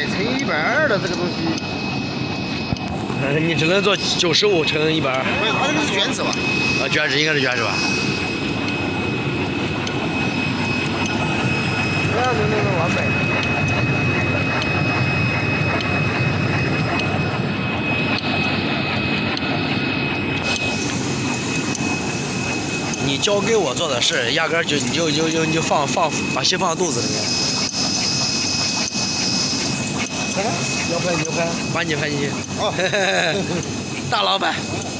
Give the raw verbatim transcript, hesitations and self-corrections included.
乘以一半儿的这个东西。 你只能做九十五乘一百二。 没有，它这个是卷尺吧？ 啊，卷尺应该是卷尺吧？ 这样就那么完美。 你交给我做的事，压根儿就你就就就你就放放把心放肚子里面。 看看，要拍就拍， 把你拍进去。 哦， 大老板。